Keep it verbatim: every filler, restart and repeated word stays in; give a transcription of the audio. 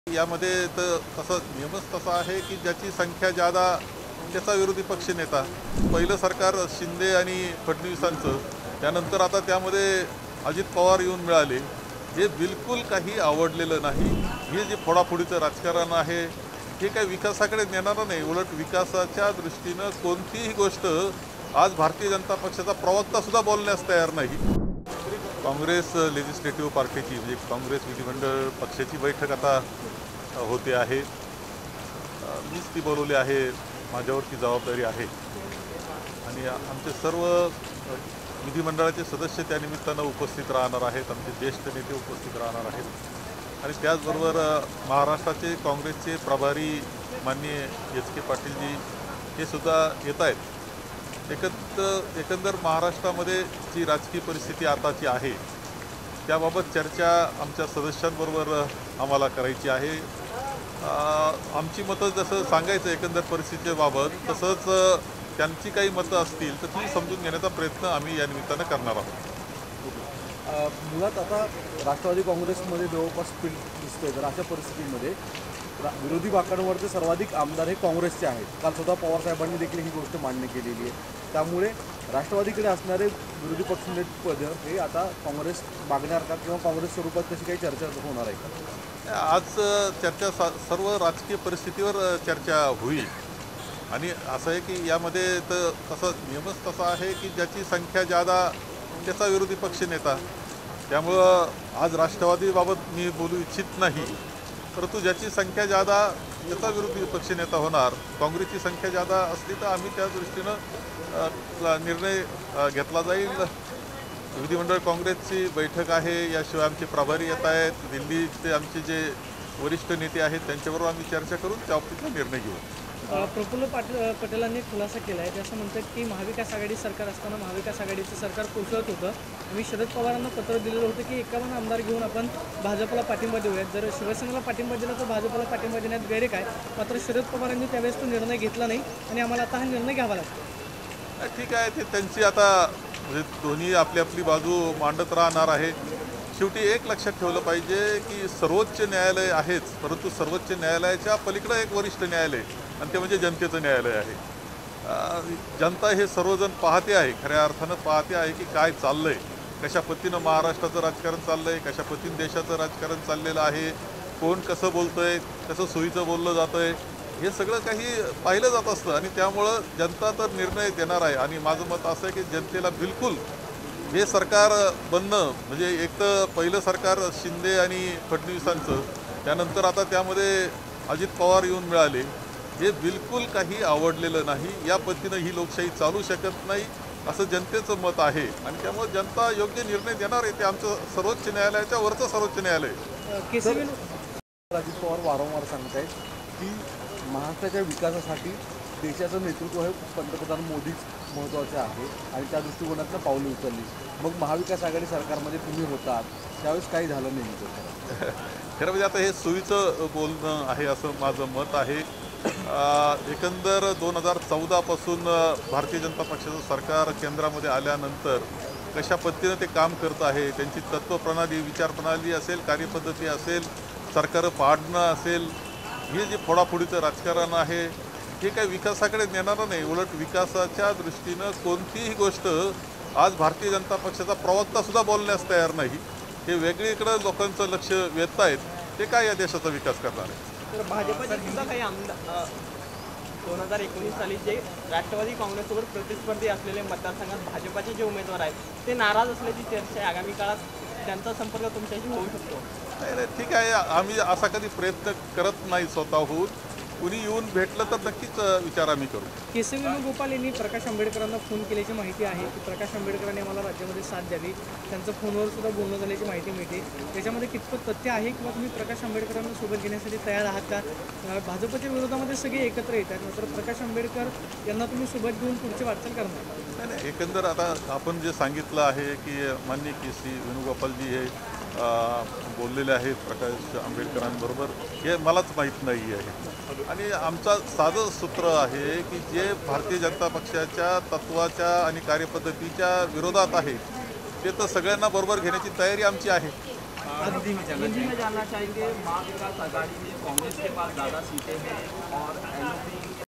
यामध्ये तर तसं नियमच तसा आहे की ज्याची संख्या जादा त्याचा विरोधी पक्ष नेता. पहिलं सरकार शिंदे आणि फडणवीसांचं, त्यानंतर आता त्यामध्ये अजित पवार येऊन मिळाले. हे बिलकुल काही आवडलेलं नाही. हे जे फोडाफोडीचं राजकारण आहे हे काही विकासाकडे नेणारं नाही. उलट विकासाच्या दृष्टीनं कोणतीही गोष्ट आज भारतीय जनता पक्षाचा प्रवक्तासुद्धा बोलण्यास तयार नाही. काँग्रेस लेजिस्लेटिव्ह पार्टीची म्हणजे काँग्रेस विधिमंडळ पक्षाची बैठक आता होते आहे. मीच ती बोलवली आहे, माझ्यावरती जबाबदारी आहे आणि आमचे सर्व विधिमंडळाचे सदस्य त्या निमित्तानं उपस्थित राहणार आहेत. आमचे ज्येष्ठ नेते उपस्थित राहणार आहेत आणि त्याचबरोबर महाराष्ट्राचे काँग्रेसचे प्रभारी माननीय एच के पाटीलजी हे सुद्धा येत आहेत. एकंदर एकंदर महाराष्ट्रामध्ये जी राजकीय परिस्थिती आताची आहे त्याबाबत चर्चा आमच्या सदस्यांबरोबर आम्हाला करायची आहे. आमची मतं जसं सांगायचं एकंदर परिस्थितीबाबत, तसंच त्यांची काही मतं असतील तर ती समजून घेण्याचा प्रयत्न आम्ही या निमित्तानं करणार आहोत. मुळात आता राष्ट्रवादी काँग्रेसमध्ये जवळपास स्पीड दिसतोय. तर अशा परिस्थितीमध्ये विरोधी बाकांवरचे सर्वाधिक आमदार हे काँग्रेसचे आहेत. काल स्वतः पवारसाहेबांनी देखील ही गोष्ट मान्य केलेली आहे. त्यामुळे राष्ट्रवादीकडे असणारे विरोधी पक्षनेते पद हे आता काँग्रेस मागणार का, किंवा काँग्रेस स्वरूपात तशी काही चर्चा होणार आहे का? आज चर्चा सर्व राजकीय परिस्थितीवर चर्चा होईल आणि असं आहे की यामध्ये तर तसं नियमच तसा आहे की ज्याची संख्या जादा त्याचा विरोधी पक्ष नेता. त्यामुळं आज राष्ट्रवादीबाबत मी बोलू इच्छित नाही, परंतु ज्याची संख्या जादा त्याचा विरोधी पक्षनेता होणार. काँग्रेसची संख्या जादा असली तर आम्ही त्या दृष्टीनं निर्णय घेतला जाईल. विधिमंडळ काँग्रेसची बैठक आहे, याशिवाय आमचे प्रभारी येत आहेत, दिल्लीचे आमचे जे वरिष्ठ नेते आहेत त्यांच्याबरोबर आम्ही चर्चा करून त्या बाबतीतला निर्णय घेऊ. प्रफुल्ल पाटील पटेलांनी खुलासा केला आहे. ते असं म्हणतात की महाविकास आघाडी सरकार असताना महाविकास आघाडीचं सरकार कोसळत होतं. आम्ही शरद पवारांना पत्र दिलेलं होतं की एकावन्न आमदार घेऊन आपण भाजपला पाठिंबा देऊयात. जर शिवसेनेला पाठिंबा दिला तर भाजपला पाठिंबा देण्यात गैर काय. मात्र शरद पवारांनी त्यावेळेस तो निर्णय घेतला नाही आणि आम्हाला आता हा निर्णय घ्यावा लागतो. ठीक आहे, ते त्यांची आता म्हणजे दोन्ही आपली आपली बाजू मांडत राहणार आहे. शेवटी एक लक्षात ठेवलं पाहिजे की सर्वोच्च न्यायालय आहेच, परंतु सर्वोच्च न्यायालयाच्या पलीकडं एक वरिष्ठ न्यायालय आणि ते म्हणजे जनतेचं न्यायालय आहे. जनता हे सर्वजण पाहते आहे, खऱ्या अर्थानं पाहते आहे की काय चाललं आहे, कशा पद्धतीनं महाराष्ट्राचं राजकारण चाललं आहे, कशा पद्धतीनं देशाचं राजकारण चाललेलं आहे, कोण कसं बोलतं आहे, कसं सोयीचं बोललं जातं आहे, हे सगळं काही पाहिलं जात असतं आणि त्यामुळं जनता तर निर्णय देणार आहे. आणि माझं मत असं आहे की जनतेला बिलकुल हे सरकार बनणं म्हणजे एक तर पहिलं सरकार शिंदे आणि फडणवीसांचं, त्यानंतर आता त्यामध्ये अजित पवार येऊन मिळाले, हे बिलकुल काही आवडलेलं नाही. या पद्धतीनं ही लोकशाही चालू शकत नाही असं जनतेचं मत आहे आणि त्यामुळे जनता योग्य निर्णय देणार आहे. ते आमचं सर्वोच्च न्यायालयाच्या वरचं सर्वोच्च न्यायालय. अजित पवार वारंवार सांगत आहेत की महाराष्ट्राच्या विकासासाठी देशाचं नेतृत्व हे पंतप्रधान मोदीच महत्त्वाचे आहे आणि त्या दृष्टिकोनातनं पावले उचलली. मग महाविकास आघाडी सरकारमध्ये तुम्ही होतात त्यावेळेस काही झालं नाही. खरं म्हणजे आता हे सोयीचं बोलणं आहे असं माझं मत आहे. एकंदर दोन हजार चौदापासून भारतीय जनता पक्षाचं सरकार केंद्रामध्ये आल्यानंतर कशा पद्धतीनं ते काम करत आहे, त्यांची तत्त्वप्रणाली, विचारप्रणाली असेल, कार्यपद्धती असेल, सरकार पाडणं असेल, हे जे फोडाफोडीचं राजकारण आहे हे काही विकासाकडे नेणारं नाही. उलट विकासाच्या दृष्टीनं कोणतीही गोष्ट आज भारतीय जनता पक्षाचा प्रवक्तासुद्धा बोलण्यास तयार नाही. हे वेगळीकडं लोकांचं लक्ष वेधत आहेत, ते काय या देशाचा विकास करणार आहे. तर भाजपचे सुद्धा काही आमदार दोन हजार एकोणीस साली जे राष्ट्रवादी काँग्रेससोबत प्रतिस्पर्धी असलेले मतदारसंघात भाजपाचे जे उमेदवार आहेत ते नाराज असल्याची चर्चा आहे. आगामी काळात त्यांचा संपर्क तुमच्याशी होऊ शकतो? नाही नाही ठीक आहे, आम्ही असा कधी प्रयत्न करत नाही स्वतःहून. कुणी येऊन भेटलं तर नक्कीच विचार आम्ही करू. केशव वेणुगोपाल यांनी प्रकाश आंबेडकरांना फोन केल्याची माहिती आहे की प्रकाश आंबेडकरांनी आम्हाला राज्यामध्ये साथ द्यावी. त्यांचं फोनवर सुद्धा बोलणं झाल्याची माहिती मिळते. त्याच्यामध्ये कितपत तथ्य आहे किंवा तुम्ही प्रकाश आंबेडकरांना सोबत घेण्यासाठी तयार आहात का? भाजपच्या विरोधामध्ये सगळे एकत्र येतात, मात्र प्रकाश आंबेडकर यांना तुम्ही सोबत घेऊन पुढची वाटचाल करणार? नाही नाही, एकंदर आता आपण जे सांगितलं आहे की माननीय के सी वेणुगोपालजी हे बोललेले आहेत प्रकाश आंबेडकरांबरोबर, हे मलाच माहीत नाही आहे. आणि आमचा साधं सूत्र आहे की जे भारतीय जनता पक्षाच्या तत्त्वाच्या आणि कार्यपद्धतीच्या विरोधात आहे ते तर सगळ्यांना बरोबर घेण्याची तयारी आमची आहे. हिंदी में जानना हिंदी में जानना चाहेंगे। महाविकास आघाड़ी में कांग्रेस के पास ज़्यादा सीटें हैं और एलओपी